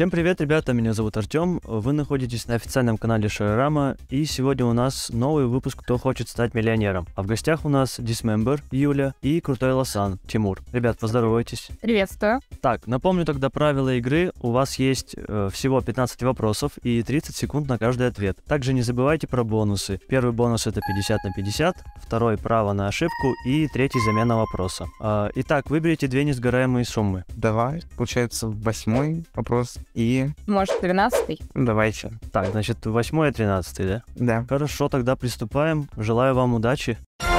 Всем привет, ребята, меня зовут Артем, вы находитесь на официальном канале Шарорама, и сегодня у нас новый выпуск «Кто хочет стать миллионером?». А в гостях у нас Dismember Юля и Крутой Лосан Тимур. Ребят, поздоровайтесь. Приветствую. Так, напомню тогда правила игры. У вас есть всего 15 вопросов и 30 секунд на каждый ответ. Также не забывайте про бонусы. Первый бонус это 50 на 50, второй право на ошибку и третий замена вопроса. Итак, выберите две несгораемые суммы. Давай, получается 8-й вопрос и... Может, 13-й? Давайте. Так, значит, 8 и 13, да? Да. Хорошо, тогда приступаем. Желаю вам удачи.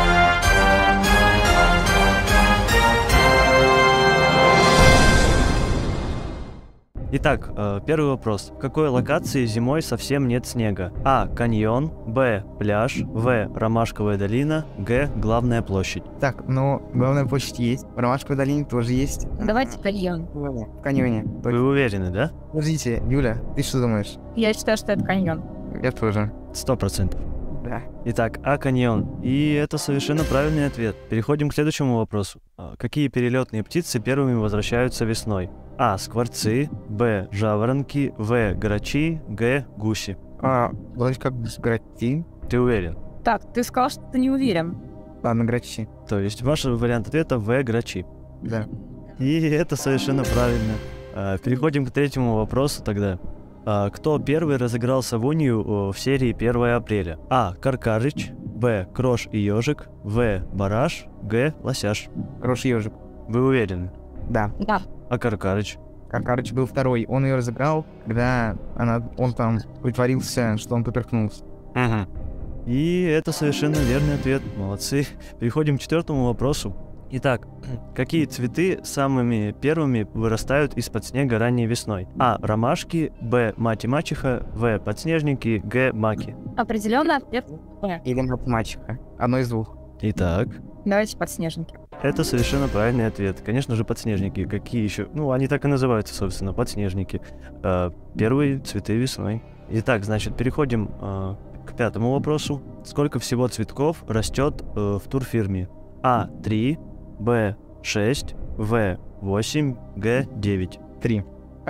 Итак, первый вопрос. В какой локации зимой совсем нет снега? А. Каньон. Б. Пляж. В. Ромашковая долина. Г. Главная площадь. Так, но главная площадь есть. В Ромашковой долине тоже есть. Давайте каньон. В каньоне. Вы уверены, да? Подождите, Юля, ты что думаешь? Я считаю, что это каньон. Я тоже. 100%. Да. Итак, А. Каньон. И это совершенно правильный ответ. Переходим к следующему вопросу. Какие перелетные птицы первыми возвращаются весной? А. Скворцы. Б. Жаворонки. В. Грачи. Г. Гуси. Вроде как грачи. Ты уверен? Так, ты сказал, что ты не уверен. Ладно, грачи. То есть ваш вариант ответа В. Грачи. Да. И это совершенно правильно. Переходим к третьему вопросу тогда. Кто первый разыграл Савонию в серии 1 апреля? А. Каркарыч. Б. Крош и ежик. В. Бараш. Г. Лосяш. Хороший ежик. Вы уверены? Да. Да. А Каркарыч? Каркарыч был второй. Он ее разыграл, когда он там притворился, что он поперхнулся. Угу. И это совершенно верный ответ. Молодцы. Переходим к четвертому вопросу. Итак, какие цветы самыми первыми вырастают из-под снега ранней весной? А. Ромашки. Б. Мать и мачеха. В. Подснежники. Г. Маки. Определенно ответ Б. Или мачеха. Одно из двух. Итак, Давайте подснежники. это совершенно правильный ответ. Конечно же, подснежники. Какие еще? Ну, они так и называются, собственно, подснежники. Первые цветы весной. Итак, значит, переходим к пятому вопросу. Сколько всего цветков растет в турфирме? А. 3. Б. 6. В. 8. Г. 9. 3.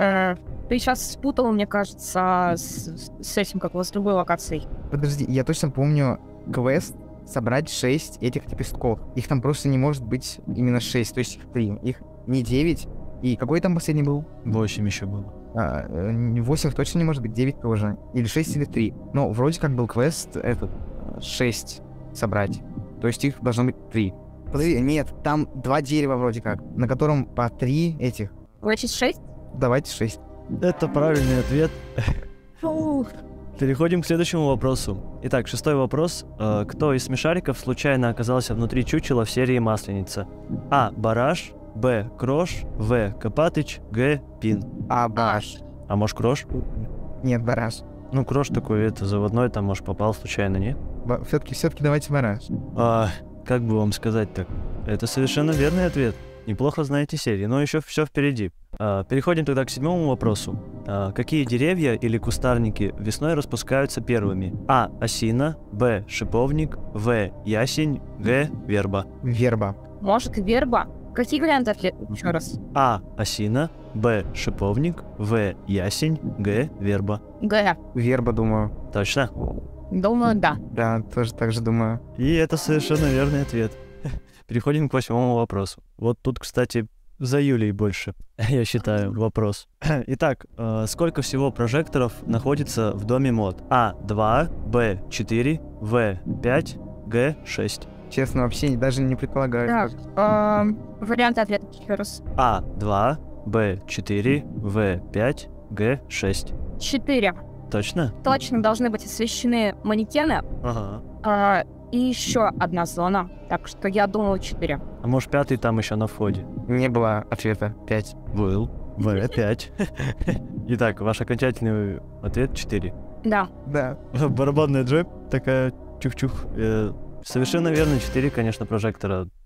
Ты сейчас спутал, мне кажется, с этим, как его, с другой локацией. Подожди, я точно помню квест собрать 6 этих лепестков. Их там просто не может быть именно 6, то есть их 3. Их не 9. И какой там последний был? 8 еще было. 8 точно не может быть, 9 тоже. Или 6, или 3. Но вроде как был квест этот 6 собрать. То есть их должно быть 3. Подожди, нет, там 2 дерева вроде как, на котором по 3 этих. Значит, 6? Давайте 6. Это правильный ответ. Фух. Переходим к следующему вопросу. Итак, шестой вопрос. Кто из смешариков случайно оказался внутри чучела в серии «Масленица»? А. Бараш. Б. Крош. В. Копатыч. Г. Пин. Бараш. А может, Крош? Нет, Бараш. Ну, Крош такой, это заводной, там, может, попал случайно, нет? Все-таки давайте Бараш. Как бы вам сказать так? Это совершенно верный ответ. Неплохо знаете серии, но еще все впереди. Переходим тогда к седьмому вопросу. Какие деревья или кустарники весной распускаются первыми? А. Осина. Б. Шиповник. В. Ясень. Г. Верба. Верба. Может, верба? Какие варианты ответа? Еще раз. А. Осина. Б. Шиповник. В. Ясень. Г. Верба. Г. Верба, думаю. Точно? Думаю, да. Да, тоже так же думаю. И это совершенно верный ответ. Переходим к восьмому вопросу. Вот тут, кстати, за Юлей больше, я считаю, вопрос. Итак, сколько всего прожекторов находится в доме мод? А. 2, Б. 4, В. 5, Г. 6. Честно, вообще даже не предполагаю. Так, варианты ответа еще раз. А. 2, Б. 4, В. 5, Г. 6. 4. Точно? Точно должны быть освещены манекены. Ага. И еще одна зона. Так что я думаю 4. А может, пятый там еще на входе? Не было ответа. 5. Был. В. 5. Итак, ваш окончательный ответ 4. Да. Да. Барабанная джой такая чух-чух. Совершенно верно, 4, конечно, прожектора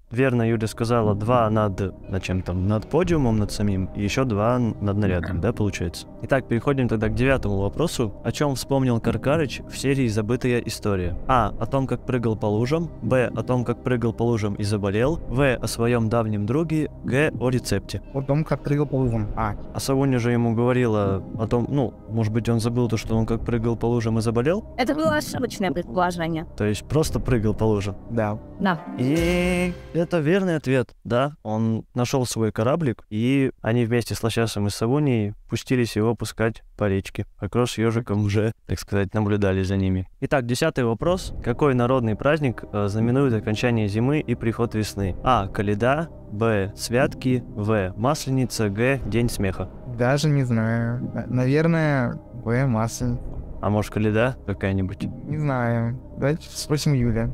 верно Юля сказала, 2 над чем там, над подиумом, над самим, и еще 2 над нарядом, да, получается? Итак, переходим тогда к 9-му вопросу. О чем вспомнил Каркарыч в серии «Забытая история»? А. О том, как прыгал по лужам. Б. О том, как прыгал по лужам и заболел. В. О своем давнем друге. Г. О рецепте. О том, как прыгал по лужам. А. А Савуня же ему говорила о том, ну, может быть, он забыл то, что он как прыгал по лужам и заболел? Это было ошибочное предположение. То есть просто прыгал по лужам. Да. Да. И это верный ответ, да. Он нашел свой кораблик, и они вместе с Лосясом и Савуней пустились его пускать по речке. А Крош с Ёжиком уже, так сказать, наблюдали за ними. Итак, 10-й вопрос. Какой народный праздник знаменует окончание зимы и приход весны? А. Коляда. Б. Святки. В. Масленица. Г. День смеха. Даже не знаю. Наверное, Б. Масленица. А может, коляда какая-нибудь? Не знаю. Давайте спросим Юля.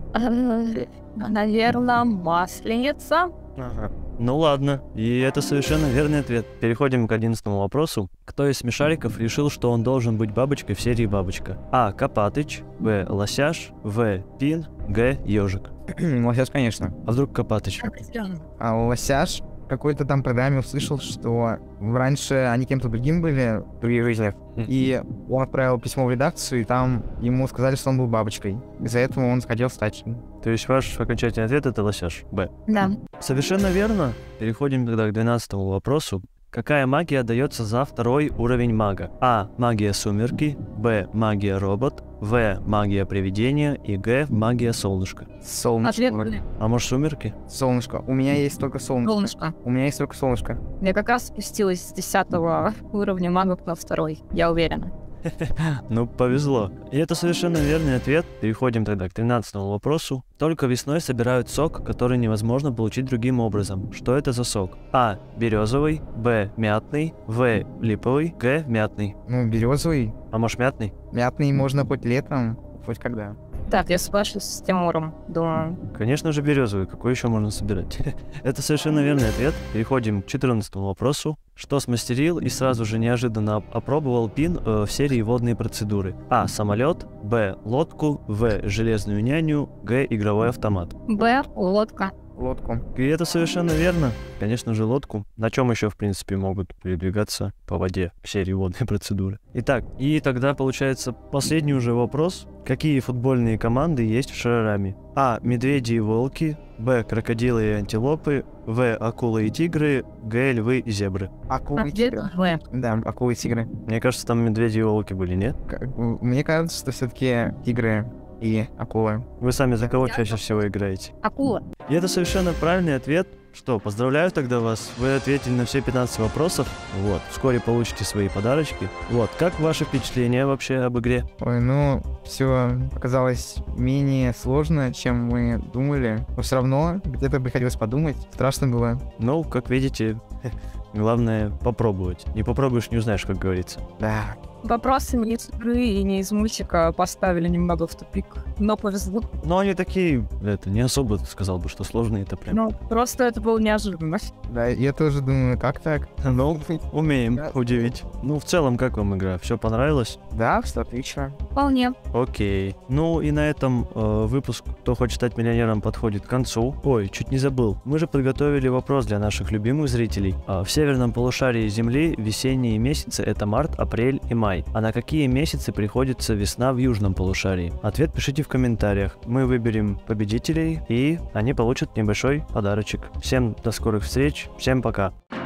Наверное, масленица. Ага. Ну ладно, и это совершенно верный ответ. Переходим к 11-му вопросу. Кто из смешариков решил, что он должен быть бабочкой в серии «Бабочка»? А. Копатыч. Б. Лосяш. В. Пин. Г. Ёжик. Лосяш, конечно. А вдруг Копатыч? А Лосяш в какой-то там программе услышал, что раньше они кем-то другим были в других жизнях. И он отправил письмо в редакцию, и там ему сказали, что он был бабочкой. Из-за этого он хотел стать. То есть ваш окончательный ответ — это Лосяш. Б. Да. Совершенно верно. Переходим тогда к 12-му вопросу. Какая магия дается за 2-й уровень мага? А. Магия сумерки. Б. Магия робот. В. Магия привидения. И Г. Магия солнышко. Солнышко. Ответ А может, сумерки? Солнышко. У меня есть только солнышко. солнышко. У меня есть только солнышко. Я как раз спустилась с 10-го уровня магов на 2-й, я уверена. Ну, повезло. И это совершенно верный ответ. Переходим тогда к 13-му вопросу. Только весной собирают сок, который невозможно получить другим образом. Что это за сок? А. Березовый. Б. Мятный. В. Липовый. Г. Мятный. Ну, березовый. А может, мятный? Мятный можно хоть летом, хоть когда. Так, я спрашиваю с Тимуром, думаю. Конечно же, березовый. Какой еще можно собирать? Это совершенно верный ответ. Переходим к 14-му вопросу. Что смастерил и сразу же неожиданно опробовал Пин в серии «Водные процедуры»? А. Самолет. Б. Лодку. В. Железную няню. Г. Игровой автомат. Б. Лодка. Лодку. И это совершенно верно. Конечно же, лодку. На чем еще, в принципе, могут передвигаться по воде в серии «Водные процедуры». Итак, и тогда получается последний уже вопрос. Какие футбольные команды есть в Шарараме? А. Медведи и волки. Б. Крокодилы и антилопы. В. Акулы и тигры. Г. Львы и зебры. Акулы и Ответ тигры. В. Да, акулы и тигры. Мне кажется, там медведи и волки были, нет? Мне кажется, что все-таки тигры и акулы. Вы сами за кого чаще всего играете? Акула. И это совершенно правильный ответ. Что, поздравляю тогда вас. Вы ответили на все 15 вопросов. Вот, вскоре получите свои подарочки. Вот, как ваши впечатления вообще об игре? Ой, ну, все оказалось менее сложно, чем мы думали. Но все равно где-то приходилось подумать. Страшно было. Ну, как видите, главное попробовать. Не попробуешь, не узнаешь, как говорится. Да. Вопросы не из игры и не из мультика поставили немного в тупик, но повезло. Но они такие, это, не особо сказал бы, что сложные это прям. Ну, просто это было неожиданно. Да, я тоже думаю, как так? Ну, умеем Да. удивить. Ну, в целом, как вам игра? Все понравилось? Да, все отлично. Вполне. Окей. Ну и на этом выпуск «Кто хочет стать миллионером» подходит к концу. Ой, чуть не забыл. Мы же подготовили вопрос для наших любимых зрителей. В северном полушарии Земли весенние месяцы — это март, апрель и май. А на какие месяцы приходится весна в южном полушарии? Ответ пишите в комментариях. Мы выберем победителей, и они получат небольшой подарочек. Всем до скорых встреч. Всем пока.